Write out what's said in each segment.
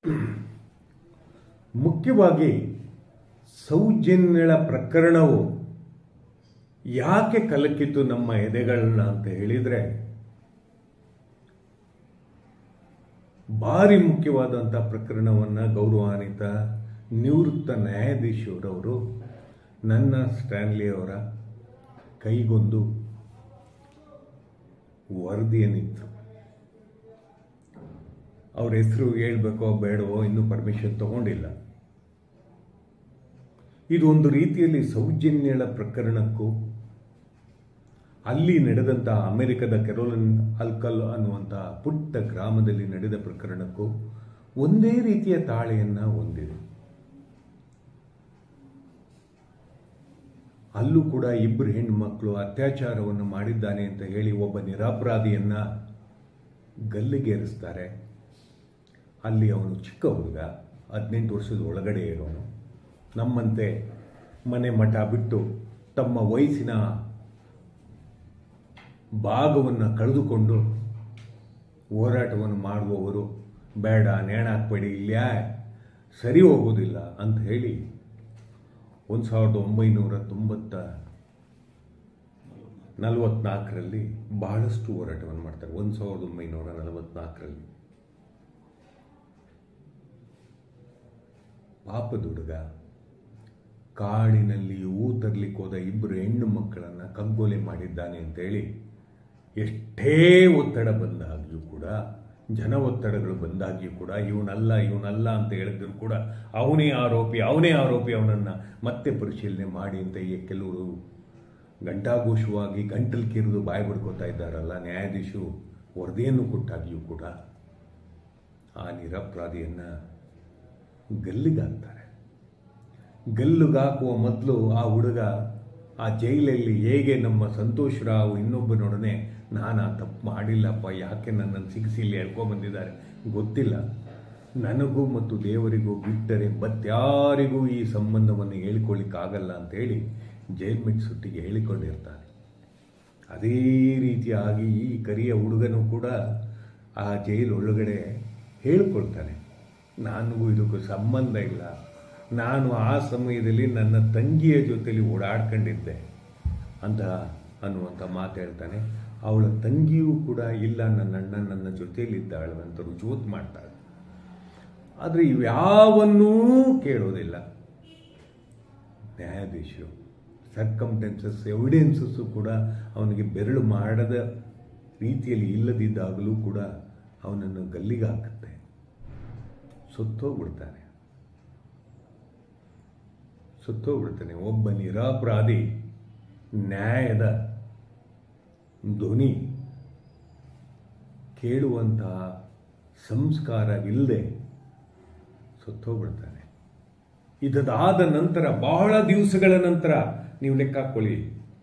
ಮುಖ್ಯವಾಗಿ ಸೌಜನ್ಯಳ ಪ್ರಕರಣವು ಯಾಕೆ ಕಲಕಿತು ನಮ್ಮ ಎದೆಗಳನ್ನ ಅಂತ ಹೇಳಿದರೆ, ಭಾರಿ ಮುಖ್ಯವಾದಂಥ ಪ್ರಕರಣವನ್ನು ಗೌರವಾನ್ವಿತ ನಿವೃತ್ತ ನ್ಯಾಯಾಧೀಶರವರು ನನ್ನ ಸ್ಟ್ಯಾನ್ಲಿ ಅವರ ಕೈಗೊಂದು ವರದಿಯನ್ನಿತ್ತು. ಅವ್ರ ಹೆಸರು ಹೇಳ್ಬೇಕೋ ಬೇಡವೋ ಇನ್ನೂ ಪರ್ಮಿಷನ್ ತಗೊಂಡಿಲ್ಲ. ಇದು ಒಂದು ರೀತಿಯಲ್ಲಿ ಸೌಜನ್ಯಳ ಪ್ರಕರಣಕ್ಕೂ ಅಲ್ಲಿ ನಡೆದಂಥ ಅಮೆರಿಕದ ಕೆರೋಲಿನ್ ಅಲ್ಕಲ್ ಅನ್ನುವಂಥ ಪುಟ್ಟ ಗ್ರಾಮದಲ್ಲಿ ನಡೆದ ಪ್ರಕರಣಕ್ಕೂ ಒಂದೇ ರೀತಿಯ ತಾಳೆಯನ್ನು ಹೊಂದಿದೆ. ಅಲ್ಲೂ ಕೂಡ ಇಬ್ಬರು ಹೆಣ್ಣುಮಕ್ಕಳು ಅತ್ಯಾಚಾರವನ್ನು ಮಾಡಿದ್ದಾನೆ ಅಂತ ಹೇಳಿ ಒಬ್ಬ ನಿರಪರಾಧಿಯನ್ನ ಗಲ್ಲಿಗೇರಿಸ್ತಾರೆ. ಅಲ್ಲಿ ಅವನು ಚಿಕ್ಕ ಹುಡುಗ, 18 ವರ್ಷದ ಒಳಗಡೆ ಇರೋನು. ನಮ್ಮಂತೆ ಮನೆ ಮಠ ಬಿಟ್ಟು ತಮ್ಮ ವಯಸ್ಸಿನ ಭಾಗವನ್ನು ಕಳೆದುಕೊಂಡು ಹೋರಾಟವನ್ನು ಮಾಡುವವರು ಬೇಡ, ನೇಣ ಹಾಕ್ಬೇಡಿ, ಇಲ್ಯಾ ಸರಿ ಹೋಗೋದಿಲ್ಲ ಅಂತ ಹೇಳಿ 1944ರಲ್ಲಿ ಬಹಳಷ್ಟು ಹೋರಾಟವನ್ನು ಮಾಡ್ತಾರೆ. 1944ರಲ್ಲಿ ಪಾಪದ ಹುಡುಗ ಕಾಡಿನಲ್ಲಿ ಹೂ ತರಲಿಕ್ಕೆ ಹೋದ ಇಬ್ಬರು ಹೆಣ್ಣು ಮಕ್ಕಳನ್ನು ಕಗ್ಗೊಲೆ ಮಾಡಿದ್ದಾನೆ ಅಂತೇಳಿ ಎಷ್ಟೇ ಒತ್ತಡ ಬಂದಾಗಿಯೂ ಕೂಡ, ಜನ ಒತ್ತಡಗಳು ಬಂದಾಗಿಯೂ ಕೂಡ, ಇವನಲ್ಲ ಅಂತ ಹೇಳಿದ್ರು ಕೂಡ ಅವನೇ ಆರೋಪಿ, ಅವನನ್ನು ಮತ್ತೆ ಪರಿಶೀಲನೆ ಮಾಡಿ ಅಂತ ಕೆಲವರು ಗಂಟಾಘೋಷವಾಗಿ ಗಂಟಲು ಕಿರಿದು ಬಾಯಿ ಬಡ್ಕೋತಾ ಇದ್ದಾರಲ್ಲ. ನ್ಯಾಯಾಧೀಶರು ವರದಿಯನ್ನು ಕೊಟ್ಟಾಗಿಯೂ ಕೂಡ ಆ ನಿರಪರಾಧಿಯನ್ನು ಗಲ್ಲಿಗಾಕ್ತಾರೆ. ಗಲ್ಲಿಗಾಕುವ ಮೊದಲು ಆ ಹುಡುಗ ಆ ಜೈಲಲ್ಲಿ ಹೇಗೆ ನಮ್ಮ ಸಂತೋಷ್ ರಾವ್ ಇನ್ನೊಬ್ಬನೊಡನೆ ನಾನು ಆ ತಪ್ಪು ಮಾಡಿಲ್ಲಪ್ಪ, ಯಾಕೆ ನನ್ನನ್ನು ಸಿಗಿಸಿ ಇಲ್ಲಿ ಹೇಳ್ಕೊಂಬಂದಿದ್ದಾರೆ ಗೊತ್ತಿಲ್ಲ, ನನಗೂ ಮತ್ತು ದೇವರಿಗೂ ಬಿಟ್ಟರೆ ಮತ್ತಾರಿಗೂ ಈ ಸಂಬಂಧವನ್ನು ಹೇಳಿಕೊಳ್ಳಿಕ್ಕಾಗಲ್ಲ ಅಂತೇಳಿ ಜೈಲ್ಮೆಟ್ ಸುಟ್ಟಿಗೆ ಹೇಳಿಕೊಂಡಿರ್ತಾನೆ. ಅದೇ ರೀತಿಯಾಗಿ ಈ ಕರಿಯ ಹುಡುಗನೂ ಕೂಡ ಆ ಜೈಲು ಒಳಗಡೆ ಹೇಳಿಕೊಳ್ತಾನೆ, ನನಗೂ ಇದಕ್ಕೂ ಸಂಬಂಧ ಇಲ್ಲ, ನಾನು ಆ ಸಮಯದಲ್ಲಿ ನನ್ನ ತಂಗಿಯ ಜೊತೆಲಿ ಓಡಾಡ್ಕೊಂಡಿದ್ದೆ ಅಂತ ಅನ್ನುವಂಥ ಮಾತು ಹೇಳ್ತಾನೆ. ಅವಳ ತಂಗಿಯೂ ಕೂಡ ಇಲ್ಲ, ನನ್ನ ಅಣ್ಣ ನನ್ನ ಜೊತೆಯಲ್ಲಿದ್ದಾಳೆ ಅಂತ ರುಜುವಾತು ಮಾಡ್ತಾಳೆ. ಆದರೆ ಇವ್ಯಾವನ್ನೂ ಕೇಳೋದಿಲ್ಲ ನ್ಯಾಯಾಧೀಶರು. ಸರ್ಕಮ್ಟೆನ್ಸಸ್ ಎವಿಡೆನ್ಸಸ್ಸು ಕೂಡ ಅವನಿಗೆ ಬೆರಳು ಮಾಡದ ರೀತಿಯಲ್ಲಿ ಇಲ್ಲದಿದ್ದಾಗಲೂ ಕೂಡ ಅವನನ್ನು ಗಲ್ಲಿಗೆ ಹಾಕುತ್ತೆ. ಸುತ್ತೋಗ್ಬಿಡ್ತಾನೆ. ಒಬ್ಬ ನಿರಪರಾಧಿ ನ್ಯಾಯದ ಧ್ವನಿ ಕೇಳುವಂತಹ ಸಂಸ್ಕಾರವಿಲ್ಲದೆ ಸುತ್ತೋಗ್ಬಿಡ್ತಾನೆ. ಇದಾದ ನಂತರ ಬಹಳ ದಿವಸಗಳ ನಂತರ ನೀವು ಲೆಕ್ಕ ಹಾಕೊಳ್ಳಿ,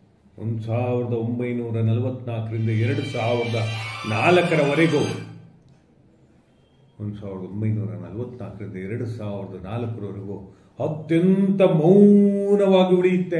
1944ರಿಂದ 2004ರವರೆಗೂ 1944ರಿಂದ 2004ರವರೆಗೂ ಅತ್ಯಂತ ಮೌನವಾಗಿ ಉಳಿಯುತ್ತೆ.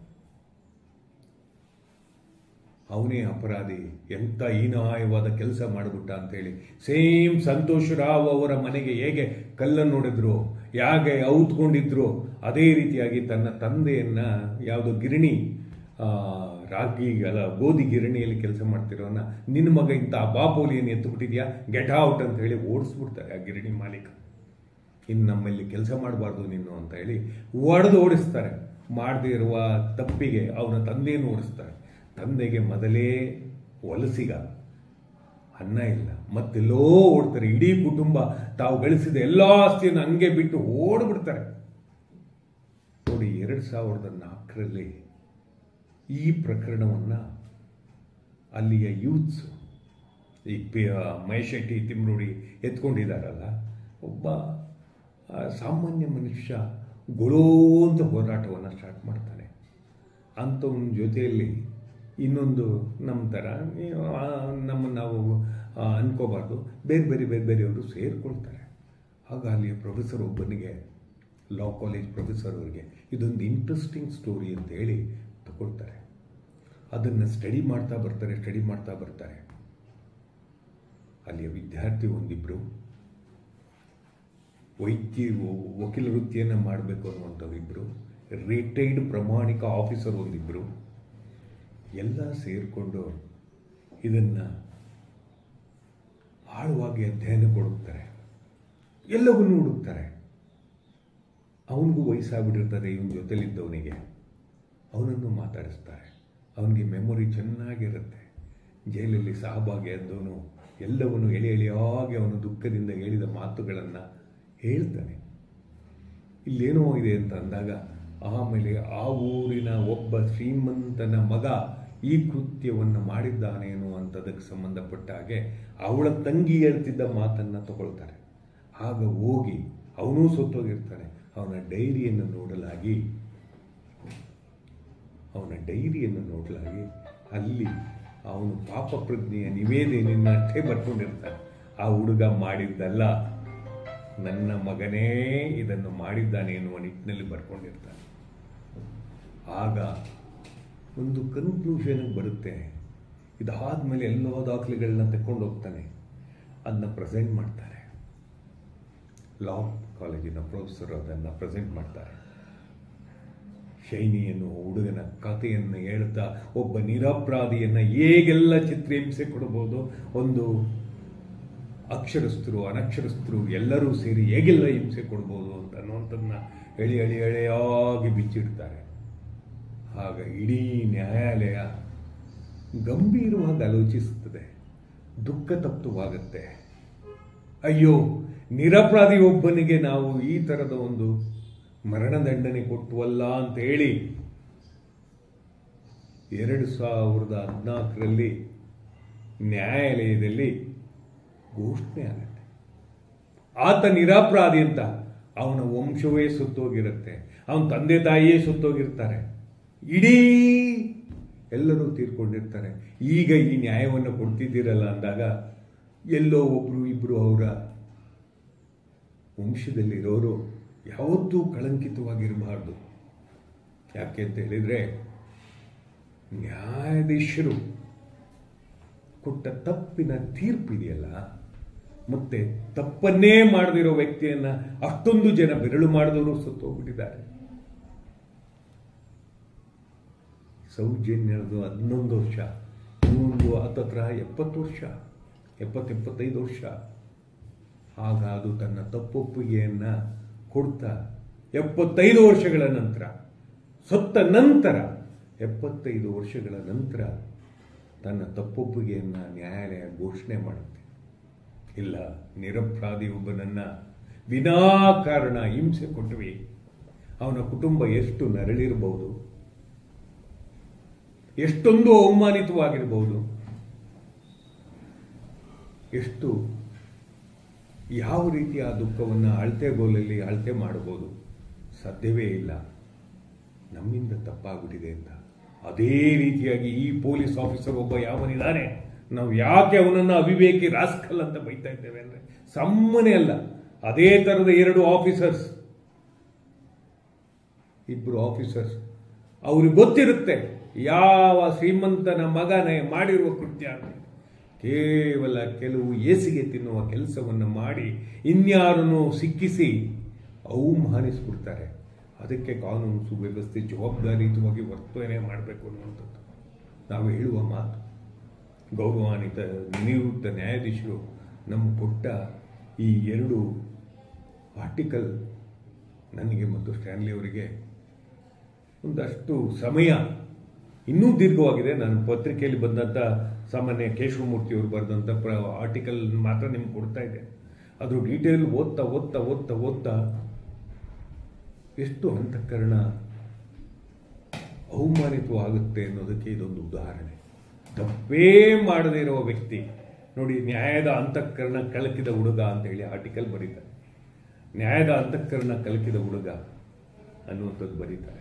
ಅವನೇ ಅಪರಾಧಿ, ಎಂಥ ಹೀನಾಯವಾದ ಕೆಲಸ ಮಾಡಿಬಿಟ್ಟ ಅಂತೇಳಿ. ಸೇಮ್ ಸಂತೋಷ್ ರಾವ್ ಅವರ ಮನೆಗೆ ಹೇಗೆ ಕಲ್ಲನ್ನು ಹೊಡೆದ್ರು, ಹೇಗೆ ಔತ್ಕೊಂಡಿದ್ರು, ಅದೇ ರೀತಿಯಾಗಿ ತನ್ನ ತಂದೆಯನ್ನು ಯಾವುದೋ ಗಿರಣಿ ಗೋಧಿ ಗಿರಣಿಯಲ್ಲಿ ಕೆಲಸ ಮಾಡ್ತಿರೋನ, ನಿನ್ನ ಮಗ ಇಂಥ ಬಾಪೋಲಿಯನ್ನು ಎತ್ತುಬಿಟ್ಟಿದ್ಯಾ, ಗೆಟ್ ಔಟ್ ಅಂತ ಹೇಳಿ ಓಡಿಸ್ಬಿಡ್ತಾರೆ ಆ ಗಿರಣಿ ಮಾಲೀಕ. ಇನ್ನು ನಮ್ಮಲ್ಲಿ ಕೆಲಸ ಮಾಡಬಾರ್ದು ನೀನು ಅಂತ ಹೇಳಿ ಓಡಿಸ್ತಾರೆ. ಮಾಡದೇ ಇರುವ ತಪ್ಪಿಗೆ ಅವನ ತಂದೆಯನ್ನು ಓಡಿಸ್ತಾರೆ. ತಂದೆಗೆ ಮೊದಲೇ ವಲಸಿಗ, ಅನ್ನ ಇಲ್ಲ, ಮತ್ತೆಲ್ಲೋ ಓಡ್ತಾರೆ. ಇಡೀ ಕುಟುಂಬ ತಾವು ಗಳಿಸಿದ ಎಲ್ಲ ಆಸ್ತಿಯನ್ನು ಹಂಗೆ ಬಿಟ್ಟು ಓಡ್ಬಿಡ್ತಾರೆ. ನೋಡಿ, 2004ರಲ್ಲಿ ಈ ಪ್ರಕರಣವನ್ನು ಅಲ್ಲಿಯ ಯೂತ್ಸ್, ಈ ಮಹೇಶ್ ಶೆಟ್ಟಿ, ತಿಮ್ರೋಡಿ ಎತ್ಕೊಂಡಿದ್ದಾರಲ್ಲ, ಒಬ್ಬ ಸಾಮಾನ್ಯ ಮನುಷ್ಯ ಗೊಳೋ ಅಂತ ಹೋರಾಟವನ್ನು ಸ್ಟಾರ್ಟ್ ಮಾಡ್ತಾನೆ. ಅಂಥವನ ಜೊತೆಯಲ್ಲಿ ಇನ್ನೊಂದು ನಮ್ಮ ಥರ ನಾವು ಅನ್ಕೋಬಾರ್ದು, ಬೇರೆ ಬೇರೆಯವರು ಸೇರಿಕೊಳ್ತಾರೆ. ಆಗ ಅಲ್ಲಿಯ ಪ್ರೊಫೆಸರ್ ಒಬ್ಬನಿಗೆ, ಲಾ ಕಾಲೇಜ್ ಪ್ರೊಫೆಸರ್ ಅವರಿಗೆ ಇದೊಂದು ಇಂಟ್ರೆಸ್ಟಿಂಗ್ ಸ್ಟೋರಿ ಅಂತ ಹೇಳಿ ತಗೊಳ್ತಾರೆ. ಅದನ್ನು ಸ್ಟಡಿ ಮಾಡ್ತಾ ಬರ್ತಾರೆ. ಅಲ್ಲಿಯ ವಿದ್ಯಾರ್ಥಿ ಒಂದಿಬ್ಬರು ವಕೀಲ ವೃತ್ತಿಯನ್ನು ಮಾಡಬೇಕು ಅನ್ನುವಂಥದ್ದು ಇಬ್ಬರು, ರಿಟೈರ್ಡ್ ಪ್ರಾಮಾಣಿಕ ಆಫೀಸರ್ ಒಂದಿಬ್ಬರು ಎಲ್ಲ ಸೇರಿಕೊಂಡು ಇದನ್ನು ಆಳವಾಗಿ ಅಧ್ಯಯನ ಕೊಡುತ್ತಾರೆ, ಎಲ್ಲವನ್ನೂ ಹುಡುಕ್ತಾರೆ. ಅವನಿಗೂ ವಯಸ್ಸಾಗ್ಬಿಟ್ಟಿರ್ತದೆ, ಇವನ ಜೊತೆಲಿದ್ದವನಿಗೆ ಅವನನ್ನು ಮಾತಾಡಿಸ್ತಾರೆ. ಅವನಿಗೆ ಮೆಮೊರಿ ಚೆನ್ನಾಗಿರುತ್ತೆ. ಜೈಲಲ್ಲಿ ಸಹಭಾಗಿಯಾದವನು ಎಲ್ಲವನ್ನು ಎಳೆಯಾಗಿ ಅವನು ದುಃಖದಿಂದ ಹೇಳಿದ ಮಾತುಗಳನ್ನು ಹೇಳ್ತಾನೆ. ಇಲ್ಲೇನೋ ಇದೆ ಅಂತ ಅಂದಾಗ ಆಮೇಲೆ ಆ ಊರಿನ ಒಬ್ಬ ಶ್ರೀಮಂತನ ಮಗ ಈ ಕೃತ್ಯವನ್ನು ಮಾಡಿದ್ದಾನೆ ಅನ್ನುವಂಥದ್ದಕ್ಕೆ ಸಂಬಂಧಪಟ್ಟ ಹಾಗೆ ಅವಳ ತಂಗಿ ಹೇಳ್ತಿದ್ದ ಮಾತನ್ನು ತಗೊಳ್ತಾರೆ. ಆಗ ಹೋಗಿ ಅವನೂ ಸತ್ತೋಗಿರ್ತಾನೆ. ಅವನ ಡೈರಿಯನ್ನು ನೋಡಲಾಗಿ ಅಲ್ಲಿ ಅವನು ಪಾಪ ಪ್ರಜ್ಞೆಯ ನಿವೇದನೆಯನ್ನಷ್ಟೇ ಬರ್ಕೊಂಡಿರ್ತಾನೆ. ಆ ಹುಡುಗ ಮಾಡಿದ್ದಲ್ಲ, ನನ್ನ ಮಗನೇ ಇದನ್ನು ಮಾಡಿದ್ದಾನೆ ಎನ್ನುವ ನಿಟ್ಟಿನಲ್ಲಿ ಬರ್ಕೊಂಡಿರ್ತಾನೆ. ಆಗ ಒಂದು ಕನ್ಕ್ಲೂಷನ್ಗೆ ಬರುತ್ತೆ. ಇದಾದ್ಮೇಲೆ ಎಲ್ಲೋ ದಾಖಲೆಗಳನ್ನ ತಗೊಂಡು ಹೋಗ್ತಾನೆ, ಅದನ್ನ ಪ್ರೆಸೆಂಟ್ ಮಾಡ್ತಾರೆ. ಲಾ ಕಾಲೇಜಿನ ಪ್ರೊಫೆಸರ್ ಅದನ್ನು ಪ್ರೆಸೆಂಟ್ ಮಾಡ್ತಾರೆ. ಶೈನಿಯನ್ನು ಹುಡುಗನ ಕಥೆಯನ್ನು ಹೇಳ್ತಾ ಒಬ್ಬ ನಿರಪರಾಧಿಯನ್ನು ಹೇಗೆಲ್ಲ ಚಿತ್ರಹಿಂಸೆ ಕೊಡಬಹುದು, ಒಂದು ಅಕ್ಷರಸ್ಥರು ಅನಕ್ಷರಸ್ಥರು ಎಲ್ಲರೂ ಸೇರಿ ಹೇಗೆಲ್ಲ ಹಿಂಸೆ ಕೊಡ್ಬೋದು ಅಂತ ಅನ್ನುವಂಥದ್ದನ್ನ ಎಳೆಯಾಗಿ ಬಿಚ್ಚಿಡ್ತಾರೆ. ಆಗ ಇಡೀ ನ್ಯಾಯಾಲಯ ಗಂಭೀರವಾಗಿ ಆಲೋಚಿಸುತ್ತದೆ, ದುಃಖ ತಪ್ತವಾಗುತ್ತೆ. ಅಯ್ಯೋ, ನಿರಪರಾಧಿ ಒಬ್ಬನಿಗೆ ನಾವು ಈ ಥರದ ಒಂದು ಮರಣದಂಡನೆ ಕೊಟ್ಟುವಲ್ಲ ಅಂತ ಹೇಳಿ 2014ರಲ್ಲಿ ನ್ಯಾಯಾಲಯದಲ್ಲಿ ಘೋಷಣೆ ಆಗುತ್ತೆ. ಆತ ನಿರಪರಾಧಿ ಅಂತ. ಅವನ ವಂಶವೇ ಸುತ್ತೋಗಿರುತ್ತೆ, ಅವನ ತಂದೆ ತಾಯಿಯೇ ಸುತ್ತೋಗಿರ್ತಾರೆ, ಇಡೀ ಎಲ್ಲರೂ ತೀರ್ಕೊಂಡಿರ್ತಾರೆ. ಈಗ ಈ ನ್ಯಾಯವನ್ನು ಕೊಡ್ತಿದ್ದೀರಲ್ಲ ಅಂದಾಗ ಎಲ್ಲೋ ಒಬ್ರು ಇಬ್ರು ಅವರ ವಂಶದಲ್ಲಿರೋರು ಯಾವತ್ತೂ ಕಳಂಕಿತವಾಗಿರಬಾರ್ದು. ಯಾಕೆ ಅಂತ ಹೇಳಿದರೆ, ನ್ಯಾಯಾಧೀಶರು ಕೊಟ್ಟ ತಪ್ಪಿನ ತೀರ್ಪಿದೆಯಲ್ಲ, ಮತ್ತೆ ತಪ್ಪನ್ನೇ ಮಾಡದಿರೋ ವ್ಯಕ್ತಿಯನ್ನ ಅಷ್ಟೊಂದು ಜನ ಬೆರಳು ಮಾಡಿದವರು ಸತ್ತೋಗ್ಬಿಟ್ಟಿದ್ದಾರೆ. ಸೌಜನ್ಯದು 11 ವರ್ಷ, ಇನ್ನೊಂದು ಹತ್ತತ್ರ 70 ವರ್ಷ, 75 ವರ್ಷ. ಆಗ ಅದು ತನ್ನ ತಪ್ಪೊಪ್ಪಿಗೆಯನ್ನ ಕೊಡ್ತಾ 75 ವರ್ಷಗಳ ನಂತರ, ಸತ್ತ ನಂತರ 75 ವರ್ಷಗಳ ನಂತರ ತನ್ನ ತಪ್ಪೊಪ್ಪಿಗೆಯನ್ನ ನ್ಯಾಯಾಲಯ ಘೋಷಣೆ ಮಾಡುತ್ತೆ. ಇಲ್ಲ, ನಿರಪರಾಧಿ ಒಬ್ಬನನ್ನ ವಿನಾಕಾರಣ ಹಿಂಸೆ ಕೊಟ್ಟವಿ, ಅವನ ಕುಟುಂಬ ಎಷ್ಟು ನರಳಿರಬಹುದು, ಎಷ್ಟೊಂದು ಅವಮಾನಿತವಾಗಿರಬಹುದು, ಎಷ್ಟು ಯಾವ ರೀತಿ ಆ ದುಃಖವನ್ನು ಅಳತೆಗೋಲಲ್ಲಿ ಅಳತೆ ಮಾಡಬಹುದು, ಸಾಧ್ಯವೇ ಇಲ್ಲ. ನಮ್ಮಿಂದ ತಪ್ಪಾಗ್ಬಿಟ್ಟಿದೆ ಅಂತ. ಅದೇ ರೀತಿಯಾಗಿ ಈ ಪೊಲೀಸ್ ಆಫೀಸರ್ ಒಬ್ಬ ಯಾವನಿದ್ದಾನೆ, ನಾವು ಯಾಕೆ ಅವನನ್ನು ಅವಿವೇಕಿ ರಾಸ್ಕಲ್ ಅಂತ ಬೈತಾ ಇದ್ದೇವೆ ಅಂದ್ರೆ ಸುಮ್ಮನೆ ಅಲ್ಲ. ಅದೇ ತರದ 2 ಆಫೀಸರ್ಸ್, ಇಬ್ಬರು ಆಫೀಸರ್ಸ್, ಅವ್ರಿಗೆ ಗೊತ್ತಿರುತ್ತೆ ಯಾವ ಶ್ರೀಮಂತನ ಮಗನೇ ಮಾಡಿರುವ ಕೃತ್ಯ ಅಂತ. ಕೇವಲ ಕೆಲವು ಏಸಿಗೆ ತಿನ್ನುವ ಕೆಲಸವನ್ನು ಮಾಡಿ ಇನ್ಯಾರನ್ನು ಸಿಕ್ಕಿಸಿ ಅವಮಾನಿಸ್ಬಿಡ್ತಾರೆ. ಅದಕ್ಕೆ ಕಾನೂನು ಸುವ್ಯವಸ್ಥೆ ಜವಾಬ್ದಾರಿಯುತವಾಗಿ ವರ್ತನೆ ಮಾಡಬೇಕು ಅನ್ನುವಂಥದ್ದು ನಾವು ಹೇಳುವ ಮಾತು. ಗೌರವಾನ್ವಿತ ನಿವೃತ್ತ ನ್ಯಾಯಾಧೀಶರು ನಮಗೆ ಕೊಟ್ಟ ಈ 2 ಆರ್ಟಿಕಲ್ ನನಗೆ ಮತ್ತು ಸ್ಟ್ಯಾನ್ಲಿ ಅವರಿಗೆ ಒಂದಷ್ಟು ಸಮಯ ಇನ್ನೂ ದೀರ್ಘವಾಗಿದೆ. ನಾನು ಪತ್ರಿಕೆಯಲ್ಲಿ ಬಂದಂಥ ಸಾಮಾನ್ಯ ಕೇಶವಮೂರ್ತಿ ಅವರು ಬರೆದಂಥ ಆರ್ಟಿಕಲ್ ಮಾತ್ರ ನಿಮ್ಗೆ ಕೊಡ್ತಾ ಇದೆ. ಅದು ಡೀಟೇಲ್ ಓದ್ತಾ ಓದ್ತಾ ಓದ್ತಾ ಓದ್ತಾ ಎಷ್ಟು ಅಂತಃಕರಣ ಅವಮಾನಿತವಾಗುತ್ತೆ ಅನ್ನೋದಕ್ಕೆ ಇದೊಂದು ಉದಾಹರಣೆ. ತಪ್ಪೇ ಮಾಡದೇ ಇರುವ ವ್ಯಕ್ತಿ ನೋಡಿ, ನ್ಯಾಯದ ಅಂತಃಕರಣ ಕಲಕಿದ ಹುಡುಗ ಅಂತ ಹೇಳಿ ಆರ್ಟಿಕಲ್ ಬರೀತಾರೆ. ನ್ಯಾಯದ ಅಂತಃಕರಣ ಕಲಕಿದ ಹುಡುಗ ಅನ್ನುವಂಥದ್ದು ಬರೀತಾರೆ.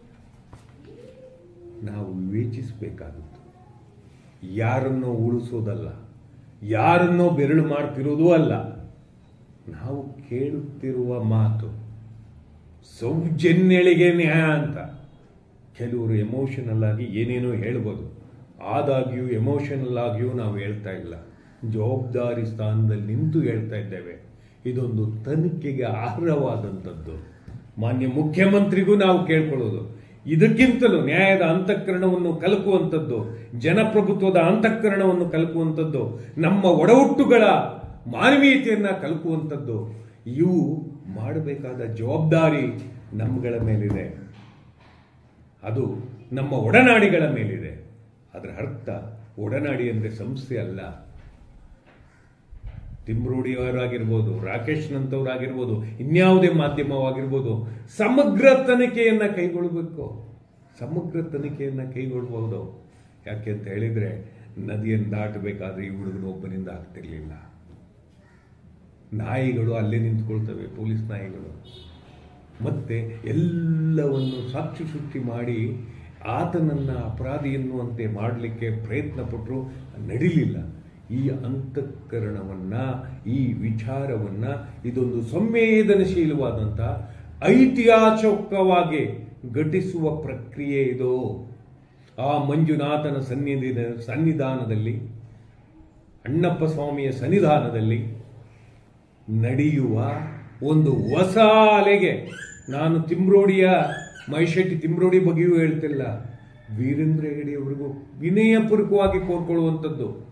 ನಾವು ವಿವೇಚಿಸಬೇಕಾಗುತ್ತೆ. ಯಾರನ್ನೋ ಉಳಿಸೋದಲ್ಲ, ಯಾರನ್ನೋ ಬೆರಳು ಮಾಡ್ತಿರೋದೂ ಅಲ್ಲ. ನಾವು ಕೇಳುತ್ತಿರುವ ಮಾತು ಸೌಜನ್ಯಳಿಗೆ ನ್ಯಾಯ ಅಂತ. ಕೆಲವರು ಎಮೋಷನಲ್ ಆಗಿ ಏನೇನೋ ಹೇಳ್ಬೋದು, ಆದಾಗ್ಯೂ ಎಮೋಷನಲ್ ಆಗಿಯೂ ನಾವು ಹೇಳ್ತಾ ಇಲ್ಲ, ಜವಾಬ್ದಾರಿ ಸ್ಥಾನದಲ್ಲಿ ನಿಂತು ಹೇಳ್ತಾ ಇದ್ದೇವೆ. ಇದೊಂದು ತನಿಖೆಗೆ ಆರ್ಹವಾದಂಥದ್ದು. ಮಾನ್ಯ ಮುಖ್ಯಮಂತ್ರಿಗೂ ನಾವು ಕೇಳ್ಕೊಳ್ಳೋದು, ಇದಕ್ಕಿಂತಲೂ ನ್ಯಾಯದ ಅಂತಃಕರಣವನ್ನು ಕಲಕುವಂಥದ್ದು, ಜನಪ್ರಭುತ್ವದ ಅಂತಃಕರಣವನ್ನು ಕಲಕುವಂಥದ್ದು, ನಮ್ಮ ಒಡಹುಟ್ಟುಗಳ ಮಾನವೀಯತೆಯನ್ನು ಕಲಕುವಂಥದ್ದು, ಇವು ಮಾಡಬೇಕಾದ ಜವಾಬ್ದಾರಿ ನಮ್ಮಗಳ ಮೇಲಿದೆ. ಅದು ನಮ್ಮ ಒಡನಾಡಿಗಳ ಮೇಲಿದೆ. ಅದರ ಅರ್ಥ ಒಡನಾಡಿ ಅಂದರೆ ಸಂಸ್ಥೆ ಅಲ್ಲ. ತಿಮ್ರೋಡಿಯವರಾಗಿರ್ಬೋದು, ರಾಕೇಶ್ನಂತವರಾಗಿರ್ಬೋದು, ಇನ್ಯಾವುದೇ ಮಾಧ್ಯಮವಾಗಿರ್ಬೋದು, ಸಮಗ್ರ ತನಿಖೆಯನ್ನು ಕೈಗೊಳ್ಳಬೇಕು. ಸಮಗ್ರ ತನಿಖೆಯನ್ನು ಕೈಗೊಳ್ಳಬಹುದು. ಯಾಕೆ ಅಂತ ಹೇಳಿದರೆ, ನದಿಯನ್ನು ದಾಟಬೇಕಾದ್ರೆ ಈ ಹುಡುಗನೊಬ್ಬನಿಂದ ಆಗ್ತಿರ್ಲಿಲ್ಲ. ನಾಯಿಗಳು ಅಲ್ಲೇ ನಿಂತ್ಕೊಳ್ತವೆ, ಪೊಲೀಸ್ ನಾಯಿಗಳು. ಮತ್ತೆ ಎಲ್ಲವನ್ನು ಸಾಕ್ಷಿ ಸೃಷ್ಟಿ ಮಾಡಿ ಆತನನ್ನು ಅಪರಾಧಿ ಎನ್ನುವಂತೆ ಮಾಡಲಿಕ್ಕೆ ಪ್ರಯತ್ನ ಪಟ್ಟರು, ನಡೀಲಿಲ್ಲ. ಈ ಅಂತಃಕರಣವನ್ನು, ಈ ವಿಚಾರವನ್ನು, ಇದೊಂದು ಸಂವೇದನಶೀಲವಾದಂಥ ಐತಿಹಾಸಿಕವಾಗಿ ಘಟಿಸುವ ಪ್ರಕ್ರಿಯೆ ಇದು. ಆ ಮಂಜುನಾಥನ ಸನ್ನಿಧಾನದಲ್ಲಿ, ಅಣ್ಣಪ್ಪ ಸ್ವಾಮಿಯ ಸನ್ನಿಧಾನದಲ್ಲಿ ನಡೆಯುವ ಒಂದು ಹೊಸ ಅಲೆಗೆ, ನಾನು ಮೈಶೆಟ್ಟಿ ತಿಮ್ರೋಡಿ ಬಗ್ಗೆಯೂ ಹೇಳ್ತಿಲ್ಲ, ವೀರೇಂದ್ರ ಹೆಗಡೆಯವರಿಗೂ ವಿನಯಪೂರ್ವಕವಾಗಿ ಕೋರ್ಕೊಳ್ಳುವಂಥದ್ದು.